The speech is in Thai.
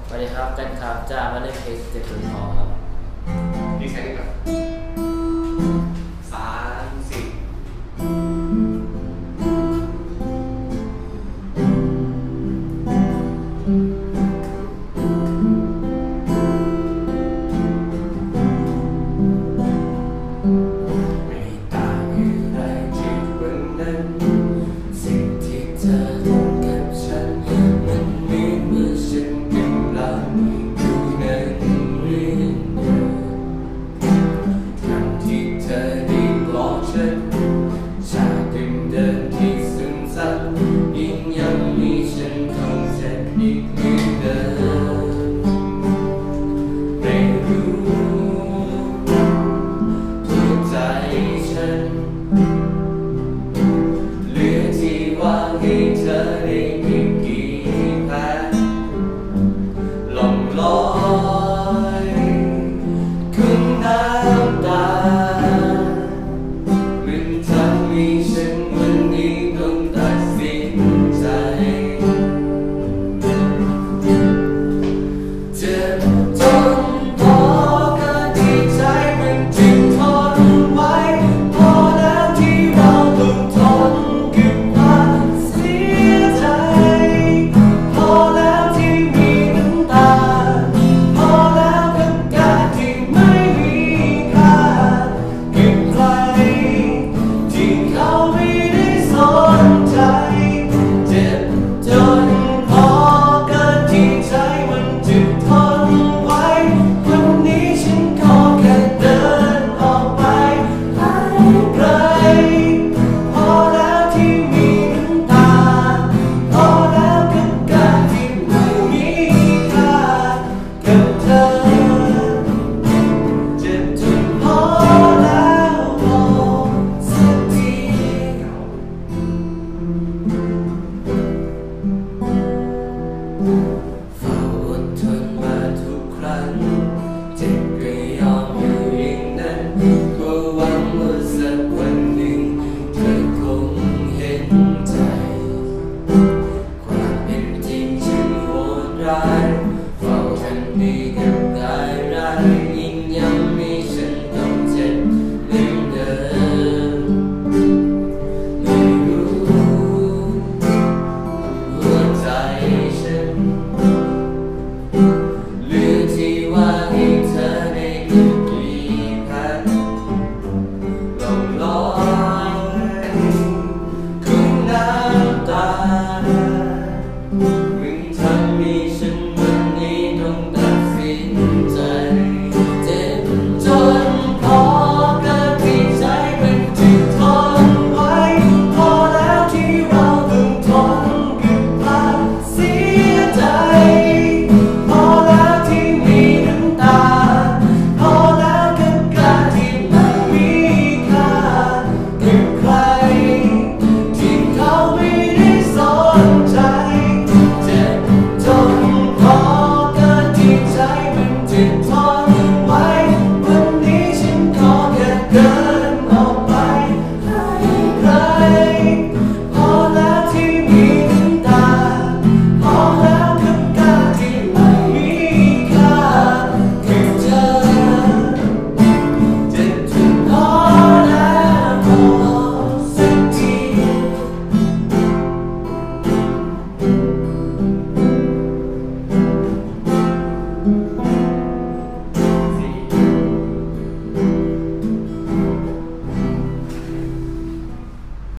สวัสดีครับกันครับจ้ามาเล่นเพลงเจ็บจนพอครับดีแค่นี้ก่อน3 4ไม่ต่างอะไรจากวันนั้นสิ่งที่เธอทำกับฉันมันไม่เหมือนฉันกำลังอยู่ในเรื่องเดิมคำที่เธอได้บอกฉันจากเดิมที่ซึมซับยิ่งย้ำให้ฉันคงเจ็บอีกเหมือนเดิมไม่รู้ตัวใจฉันเหลือที่ว่างให้เธอได้ไม่กี่แผลล่องลอยคุณน้ำตามันทำให้ฉันวันนี้ต้องตัดสินใจเจ็บจนพอการที่ใจมันจึงทนไว้พอแล้วที่เราต้องทนกับความเสียใจพอแล้วที่มีน้ำตาพอแล้วกับการที่ไม่มีค่ากับใครที่เขาไม่ได้สนใจเจ็บจนพอเกินที่ใจมันจะทนไว้วันนี้ฉันขอแค่เดินออกไปให้ไกลพอแล้วที่มีน้ำตาพอแล้วกับการที่ไม่มีค่ากับเธอเจ็บจนพอแล้วพอสักทีเฝ้าอดทนมาทุกครั้งเจ็บก็ยอมอยู่อย่างนั้นก็หวังว่าสักวันหนึ่งเธอคงเห็นใจความเป็นจริงฉันโหดร้าย